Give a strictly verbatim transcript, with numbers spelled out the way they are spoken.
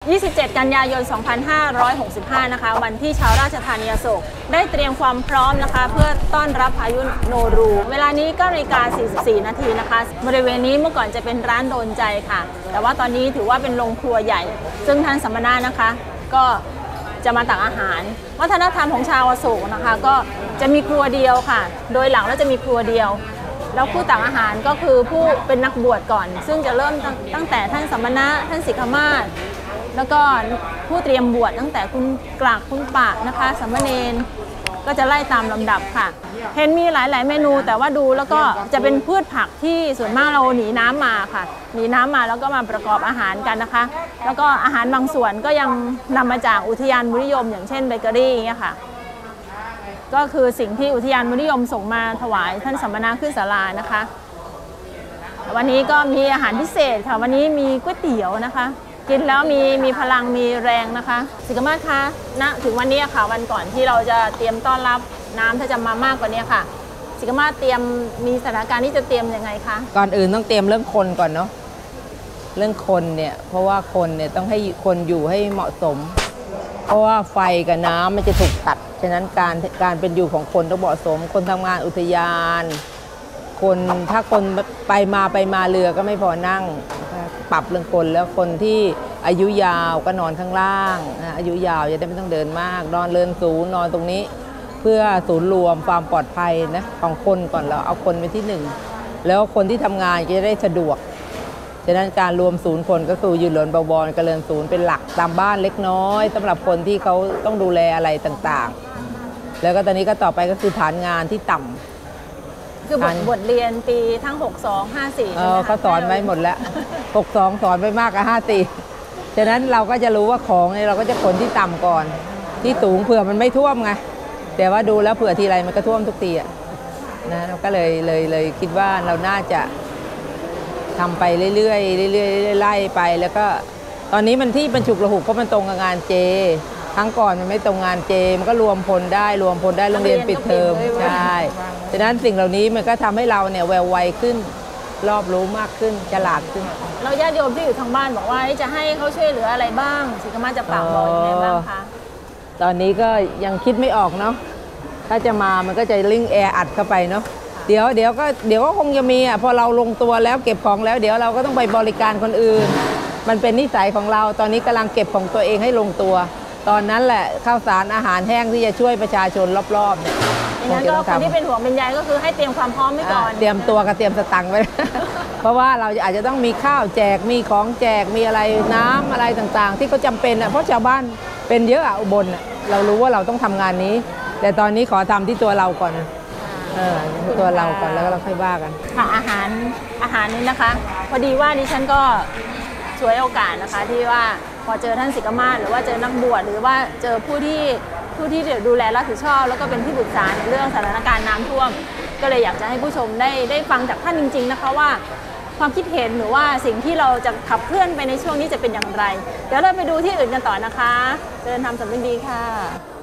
ยี่สิบเจ็ด กันยายน สองพันห้าร้อยหกสิบห้า นะคะวันที่ชาวราชธานีอโศกได้เตรียมความพร้อมนะคะเพื่อต้อนรับพายุโนรูเวลานี้เก้านาฬิกาสี่สิบสี่ นาทีนะคะบริเวณนี้เมื่อก่อนจะเป็นร้านโดนใจค่ะแต่ว่าตอนนี้ถือว่าเป็นโรงครัวใหญ่ซึ่งท่านสัมมนานะคะก็จะมาตักอาหารวัฒนธรรมของชาวอโศกนะคะก็จะมีครัวเดียวค่ะโดยหลังแล้วจะมีครัวเดียวแล้วผู้ตักอาหารก็คือผู้เป็นนักบวชก่อนซึ่งจะเริ่มตั้งแต่ท่านสัมมนาท่านสิกขมาศแล้วก็ผู้เตรียมบวชตั้งแต่คุณกลากคุณปะนะคะสัมมเนรก็จะไล่ตามลำดับค่ะเห็นมีหลายๆเมนูแต่ว่าดูแล้วก็จะเป็นพืชผักที่ส่วนมากเราหนีน้ำมาค่ะหนีน้ำมาแล้วก็มาประกอบอาหารกันนะคะแล้วก็อาหารบางส่วนก็ยังนำมาจากอุทยานมุนิยมอย่างเช่นเบเกอรี่อย่างเงี้ยค่ะก็คือสิ่งที่อุทยานมุนิยมส่งมาถวายท่านสัมมนาขึ้นศาลานะคะวันนี้ก็มีอาหารพิเศษค่ะวันนี้มีก๋วยเตี๋ยวนะคะกินแล้วมีมีพลังมีแรงนะคะสิกขมาศคะณถึงวันนี้ค่ะวันก่อนที่เราจะเตรียมต้อนรับน้ำถ้าจะมามากกว่านี้ค่ะสิกขมาศเตรียมมีสถานการณ์ที่จะเตรียมยังไงคะก่อนอื่นต้องเตรียมเรื่องคนก่อนเนาะเรื่องคนเนี่ยเพราะว่าคนเนี่ยต้องให้คนอยู่ให้เหมาะสมเพราะว่าไฟกับน้ำมันจะถูกตัดฉะนั้นการการเป็นอยู่ของคนต้องเหมาะสมคนทำงานอุทยานคนถ้าคนไปมาไปมาเรือก็ไม่พอนั่งปรับเรื่องคนแล้วคนที่อายุยาวก็นอนข้างล่างอายุยาวจะได้ไม่ต้องเดินมากนอนเรือนศูนย์นอนตรงนี้เพื่อศูนย์รวมความปลอดภัยนะของคนก่อนเราเอาคนเป็นที่หนึ่งแล้วคนที่ทำงานก็จะได้สะดวกฉะนั้นการรวมศูนย์คนก็คืออยู่เรือนบวรกับเรือนศูนย์เป็นหลักตามบ้านเล็กน้อยสำหรับคนที่เขาต้องดูแลอะไรต่างๆแล้วก็ตอนนี้ก็ต่อไปก็คือฐานงานที่ต่ำคือบทบทเรียนปีทั้งหก สอง ห้า สี่เออเขาสอนไว้หมดแล้วหก สองสอนไปมากกับห้า สี่ฉะนั้นเราก็จะรู้ว่าของเนี่ยเราก็จะขนที่ต่ำก่อนที่สูงเผื่อมันไม่ท่วมไงแต่ว่าดูแล้วเผื่อทีไรมันก็ท่วมทุกทีอ่ะนะเราก็เลยเลยเลยคิดว่าเราน่าจะทำไปเรื่อยๆเรื่อยๆไล่ไปแล้วก็ตอนนี้มันที่บรรจุระหุกก็มันตรงกับงานเจครั้งก่อนมันไม่ตรงงานเจมันก็รวมพลได้รวมพลได้โรงเรียนปิดเทอมใช่ฉะนั้นสิ่งเหล่านี้มันก็ทำให้เราเนี่ยแววไวขึ้นรอบรู้มากขึ้นฉลาดขึ้นเราญาติโยมที่อยู่ทางบ้านบอกว่าจะให้เขาช่วยเหลืออะไรบ้างสิกขมาศจะฝากบอกยังไงบ้างคะตอนนี้ก็ยังคิดไม่ออกเนาะถ้าจะมามันก็จะลิงแอร์อัดเข้าไปเนาะเดี๋ยวเดี๋ยวก็เดี๋ยวก็คงจะมีอ่ะพอเราลงตัวแล้วเก็บของแล้วเดี๋ยวเราก็ต้องไปบริการคนอื่นมันเป็นนิสัยของเราตอนนี้กำลังเก็บของตัวเองให้ลงตัวตอนนั้นแหละข้าวสารอาหารแห้งที่จะช่วยประชาชนรอบๆเนี่ยงั้นก็คนที่เป็นห่วงเป็นใยก็คือให้เตรียมความพร้อมไว้ก่อนเตรียมตัวกับเตรียมสตังค์ไว้เพราะว่าเราอาจจะต้องมีข้าวแจกมีของแจกมีอะไรน้ำอะไรต่างๆที่เขาจำเป็นอ่ะเพราะชาวบ้านเป็นเยอะอ่ะอุบลเรารู้ว่าเราต้องทำงานนี้แต่ตอนนี้ขอทำที่ตัวเราก่อนเออตัวเราก่อนแล้วเราค่อยว่ากันค่ะอาหารอาหารนี้นะคะพอดีว่าดิฉันก็ช่วยโอกาสนะคะที่ว่าพอเจอท่านสิกขมาศหรือว่าเจอนักบวชหรือว่าเจอผู้ที่ผู้ที่ดูแลรับผิดชอบแล้วก็เป็นที่ปรึกษาในเรื่องสถานการณ์น้ำท่วมก็เลยอยากจะให้ผู้ชมได้ได้ฟังจากท่านจริงๆนะคะว่าความคิดเห็นหรือว่าสิ่งที่เราจะขับเคลื่อนไปในช่วงนี้จะเป็นอย่างไรเดี๋ยวเราไปดูที่อื่นกันต่อนะคะเดินทำสำเร็จดีค่ะ